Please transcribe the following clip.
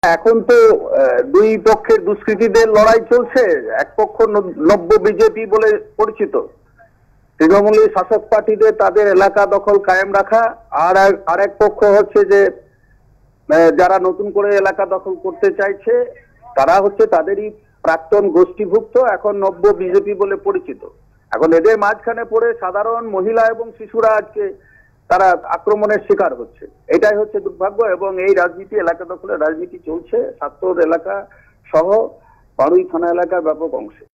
এখন তো দুই পক্ষের দুষ্কৃতীদের লড়াই চলছে। এক পক্ষ নব্য বিজেপি বলে পরিচিত, তৃণমূলের শাসক পার্টিদের তাদের এলাকা দখল কায়েম রাখা, আর এক পক্ষ হচ্ছে যে যারা নতুন করে এলাকা দখল করতে চাইছে তারা হচ্ছে তাদেরই প্রাক্তন গোষ্ঠীভুক্ত, এখন নব্য বিজেপি বলে পরিচিত। এখন এদের মাঝখানে পড়ে সাধারণ মহিলা এবং শিশুরা আজকে তারা আক্রমণের শিকার হচ্ছে। এটাই হচ্ছে দুর্ভাগ্য। এবং এই রাজনীতি, এলাকা দখলের রাজনীতি চলছে সাতর এলাকা সহ পাড়ুই থানা এলাকার ব্যাপক অংশে।